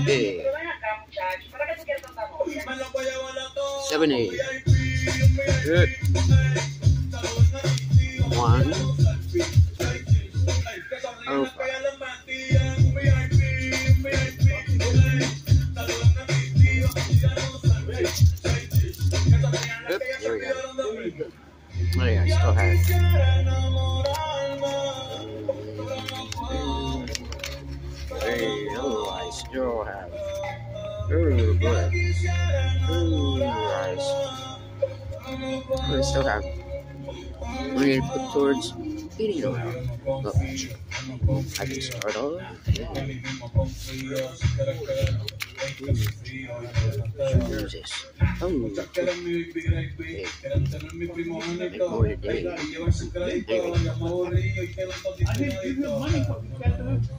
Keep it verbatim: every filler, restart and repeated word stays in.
Okay. Seventy. Good. One. Over. Yep, there we go. Oh yeah, I still have it. Hey, oh, I still have it. Oh, boy. Oh, guys. I still have it. We need to put towards eating around. Look, I can start off. Who's this? Oh, hey. Make more today. Anyway.